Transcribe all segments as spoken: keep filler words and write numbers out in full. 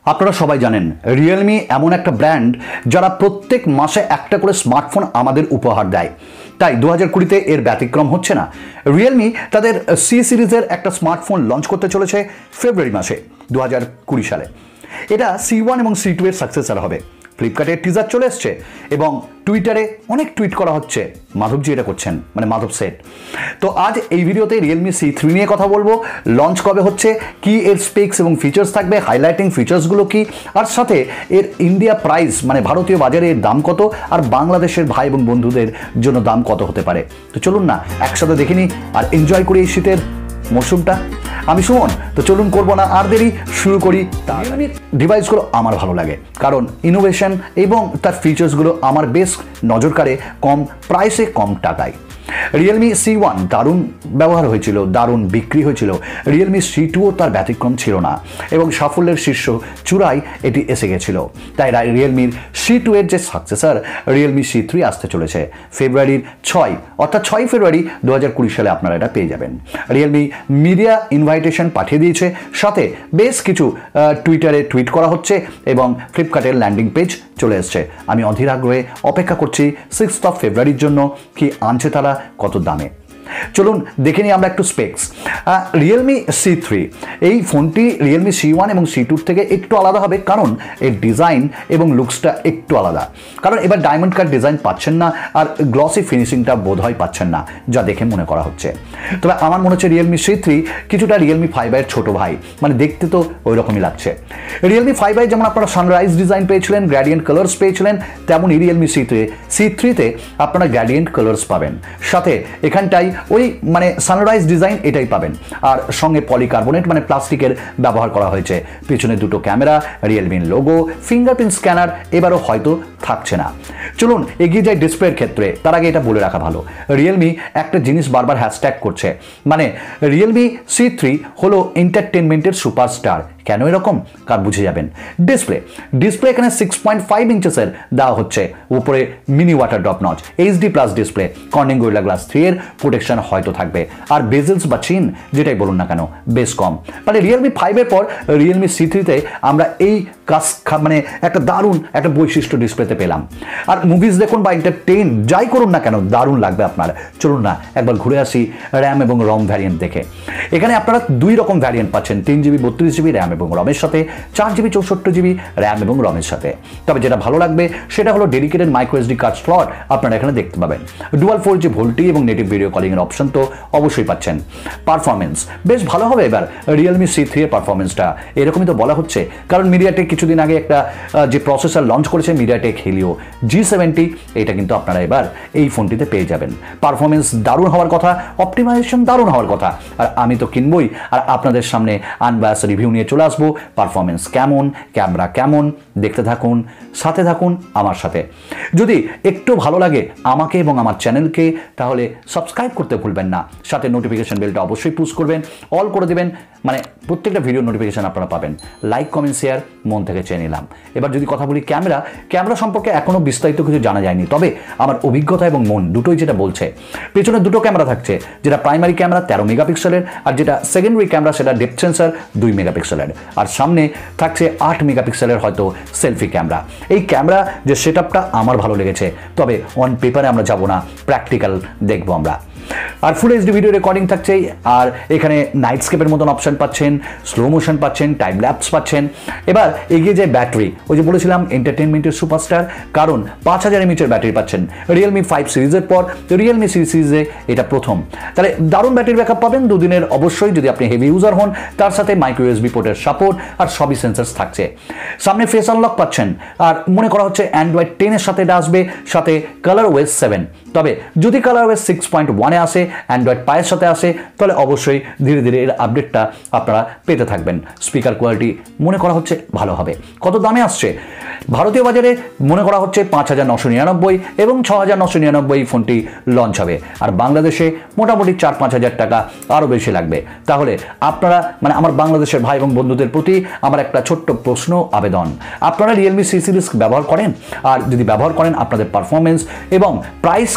আপনারা সবাই জানেন রিয়েলমি এমন একটা ব্র্যান্ড যারা প্রত্যেক মাসে একটা করে স্মার্টফোন আমাদের উপহার দেয়। তাই দু হাজার কুড়িতে এর ব্যতিক্রম হচ্ছে না। রিয়েলমি তাদের সি সিরিজের একটা স্মার্টফোন লঞ্চ করতে চলেছে ফেব্রুয়ারি মাসে দু হাজার কুড়ি সালে। এটা সি ওয়ান এবং সি টু এর সাকসেসর হবে। ফ্লিপকার্টের টিজার চলে এসছে এবং টুইটারে অনেক টুইট করা হচ্ছে, মাধবজি এটা করছেন, মানে মাধব সেট। তো আজ এই ভিডিওতে রিয়েলমি সি থ্রি নিয়ে কথা বলবো। লঞ্চ কবে হচ্ছে, কি এর স্পেক্স এবং ফিচার্স থাকবে, হাইলাইটিং ফিচার্সগুলো কি, আর সাথে এর ইন্ডিয়া প্রাইস মানে ভারতীয় বাজারে এর দাম কত, আর বাংলাদেশের ভাই এবং বন্ধুদের জন্য দাম কত হতে পারে। তো চলুন না একসাথে দেখে নিই আর এনজয় করি এই শীতের মৌসুমটা। আমি সুমন, তো চলুন করবো না আর দেরি, শুরু করি। রিয়েলমির ডিভাইসগুলো আমার ভালো লাগে কারণ ইনোভেশন এবং তার ফিচার্সগুলো আমার বেশ নজর কাড়ে, কম প্রাইসে কম টাকায়। রিয়েলমি সি ওয়ান দারুণ ব্যবহার হয়েছিল, দারুণ বিক্রি হয়েছিল। রিয়েলমি সি টুও তার ব্যতিক্রম ছিল না এবং সাফল্যের শীর্ষ চূড়ায় এটি এসে গেছিল। তাই রিয়েলমির সি টু এর যে সাকসেসর রিয়েলমি সি থ্রি আসতে চলেছে ফেব্রুয়ারির ছয় অর্থাৎ ছয় ফেব্রুয়ারি দু হাজার কুড়ি সালে আপনারা এটা পেয়ে যাবেন। রিয়েলমি মিডিয়া ইনভাইটেশন পাঠিয়ে দিয়েছে, সাথে বেশ কিছু টুইটারে টুইট করা হচ্ছে এবং ফ্লিপকার্টের ল্যান্ডিং পেজ চলে এসছে। আমি অধীর আগ্রহে অপেক্ষা করছি সিক্সথ অফ ফেব্রুয়ারির জন্য, কি আনছে তারা, কত দামে। চলুন দেখে নিই আমরা একটু স্পেক্স। রিয়েলমি সি থ্রি এই ফোনটি রিয়েলমি সি ওয়ান এবং সি টুর থেকে একটু আলাদা হবে, কারণ এর ডিজাইন এবং লুকসটা একটু আলাদা। কারণ এবার ডায়মন্ড কাট ডিজাইন পাচ্ছেন না আর গ্লসি ফিনিশিংটা বোধহয় পাচ্ছেন না, যা দেখে মনে করা হচ্ছে। তবে আমার মনে হচ্ছে রিয়েলমি সি থ্রি কিছুটা রিয়েলমি ফাইভ আইয়ের ছোটো ভাই, মানে দেখতে তো ওই রকমই লাগছে। রিয়েলমি ফাইভ আই যেমন আপনারা সানরাইজ ডিজাইন পেয়েছিলেন, গ্র্যাডিয়েন্ট কালার্স পেয়েছিলেন, তেমনই রিয়েলমি সি থ্রি সি থ্রিতে আপনারা গ্র্যাডিয়েন্ট কালার্স পাবেন, সাথে এখানটাই ওই মানে সানরাইজ ডিজাইন এটাই পাবেন। আর সঙ্গে পলিকার্বনেট মানে প্লাস্টিকের ব্যবহার করা হয়েছে। পিছনে দুটো ক্যামেরা, রিয়েলমির লোগো, ফিঙ্গারপ্রিন্ট স্ক্যানার এবারও হয়তো থাকছে না। চলুন এগিয়ে যাই ডিসপ্লের ক্ষেত্রে। তার আগে এটা বলে রাখা ভালো, রিয়েলমি একটা জিনিস বারবার হ্যাশট্যাগ করছে, মানে রিয়েলমি সি থ্রি হলো এন্টারটেনমেন্টের সুপারস্টার। কেন এরকম কার বুঝে যাবেন। ডিসপ্লে ডিসপ্লে এখানে সিক্স পয়েন্ট ফাইভ ইঞ্চেসের দেওয়া হচ্ছে, উপরে mini water drop notch, HD plus display, Corning Gorilla Glass three এর প্রোটেকশন হয়তো থাকবে, আর বেজেলস বা চিন যেটাই বলুন না কেন বেশ কম। মানে রিয়েলমি ফাইভের পর রিয়েলমি সি থ্রিতে আমরা এই কাজ মানে একটা দারুণ একটা বৈশিষ্ট্য ডিসপ্লেতে পেলাম। আর মুভিজ দেখুন বা এন্টারটেইন যাই করুন না কেন দারুণ লাগবে আপনার। চলুন না একবার ঘুরে আসি র্যাম এবং রম ভ্যারিয়েন্ট দেখে। এখানে আপনারা দুই রকম ভ্যারিয়েন্ট পাচ্ছেন, তিন জিবি বত্রিশ জিবি র্যাম এবং রমের সাথে, চার জিবি চৌষট্টি জিবি র্যাম এবং রমের সাথে। তবে যেটা ভালো লাগবে সেটা হলো dedicated micro SD card slot আপনারা এখানে দেখতে পাবেন। ডুয়াল ফোর জি ভোল্টি এবং নেটিভ ভিডিও কলিং এর অপশন তো অবশ্যই পাচ্ছেন। পারফরমেন্স বেশ ভালো হবে এবার রিয়েলমি সি থ্রি এর পারফরমেন্সটা, এরকমই তো বলা হচ্ছে। কারণ মিডিয়াটেক কিছুদিন আগে একটা যে প্রসেসর লঞ্চ করেছে মিডিয়াটেক হিলিও জি সেভেন্টি, এটা কিন্তু আপনারা এবার এই ফোনটিতে পেয়ে যাবেন। পারফরমেন্স দারুণ হওয়ার কথা, অপটিমাইজেশন দারুণ হওয়ার কথা, আর আমি তো কিনবই। আর আপনাদের সামনে আনবায়াস রিভিউ নিয়ে চলে আসবো। পারফরমেন্স কেমন, ক্যামেরা কেমন, দেখতে থাকুন, সাথে থাকুন আমার সাথে। যদি একটু ভালো লাগে আমাকে এবং আমার চ্যানেলকে, তাহলে সাবস্ক্রাইব করতে ভুলবেন না, সাথে নোটিফিকেশন বেলটা অবশ্যই পুশ করবেন, অল করে দেবেন, মানে প্রত্যেকটা ভিডিও নোটিফিকেশন আপনারা পাবেন। লাইক কমেন্ট শেয়ার মন থেকে চেয়ে নিলাম। এবার যদি কথা বলি ক্যামেরা, ক্যামেরা সম্পর্কে এখনও বিস্তারিত কিছু জানা যায়নি, তবে আমার অভিজ্ঞতা এবং মন দুটোই যেটা বলছে, পেছনে দুটো ক্যামেরা থাকছে, যেটা প্রাইমারি ক্যামেরা তেরো মেগাপিক্সেলের, আর যেটা সেকেন্ডারি ক্যামেরা সেটা ডেপথ সেন্সর দুই মেগাপিক্সেলের, আর সামনে থাকছে আট মেগাপিক্সেলের হয়তো সেলফি ক্যামেরা। এই ক্যামেরা যে সেট আপটা আমার ভালো লেগেছে, তবে অন পেপারে আমরা যাব না, প্র্যাকটিক্যাল দেখবো আমরা। আর ফুল এইচডি ভিডিও রেকর্ডিং থাকছে, আর এখানে নাইটস্কেপের মতন অপশন পাচ্ছেন, স্লো মোশন পাচ্ছেন, টাইম ল্যাপস পাচ্ছেন। এবার এগিয়ে যায় ব্যাটারি, ওই যে বলেছিলাম এন্টারটেনমেন্টের সুপারস্টার, কারণ পাঁচ হাজার এমএইচের ব্যাটারি পাচ্ছেন রিয়েলমি ফাইভ সিরিজের পর, রিয়েলমি সি সিরিজে এটা প্রথম। তাহলে দারুণ ব্যাটারি ব্যাকআপ পাবেন দুদিনের অবশ্যই, যদি আপনি হেভি ইউজার হন। তার সাথে মাইক্রো ইউএসবি পোর্টের সাপোর্ট আর সবই সেন্সার্স থাকছে। সামনে ফেস আনলক পাচ্ছেন, আর মনে করা হচ্ছে অ্যান্ড্রয়েড টেনের সাথে এটা আসবে, সাথে কালার ওয়েস সেভেন। তবে যদি কালার ওয়েস সিক্স পয়েন্ট ওয়ানে আসে, অ্যান্ড্রয়েড পায়ের সাথে আসে, তাহলে অবশ্যই ধীরে ধীরে এর আপডেটটা আপনারা পেতে থাকবেন। স্পিকার কোয়ালিটি মনে করা হচ্ছে ভালো হবে। কত দামে আসছে ভারতীয় বাজারে মনে করা হচ্ছে পাঁচ হাজার নশো নিরানব্বই এবং ছ হাজার নশো নিরানব্বই ফোনটি লঞ্চ হবে, আর বাংলাদেশে মোটামুটি চার পাঁচ হাজার টাকা আরও বেশি লাগবে। তাহলে আপনারা মানে আমার বাংলাদেশের ভাই এবং বন্ধুদের প্রতি আমার একটা ছোট্ট প্রশ্ন আবেদন, আপনারা রিয়েলমি সি সিরিজ ব্যবহার করেন? আর যদি ব্যবহার করেন আপনাদের পারফরমেন্স এবং প্রাইস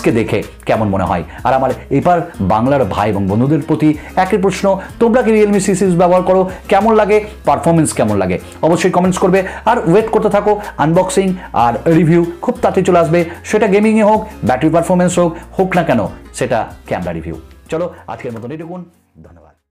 পারফরমেন্সকে দেখে কেমন মনে হয়। আর আমার এবার বাংলার ভাই এবং বন্ধুদের প্রতি একই প্রশ্ন, তোমরা কি রিয়েলমি সি সিরিজ ব্যবহার করো, কেমন লাগে, পারফরমেন্স কেমন লাগে, অবশ্যই কমেন্টস করবে। আর ওয়েট করতে থাকো আনবক্সিং আর রিভিউ খুব তাড়াতাড়ি চলে আসবে, সেটা গেমিংয়ে হোক, ব্যাটারি পারফরমেন্স হোক হোক না কেন সেটা ক্যামেরা রিভিউ। চলো আজকের মতন এটুকুন, ধন্যবাদ।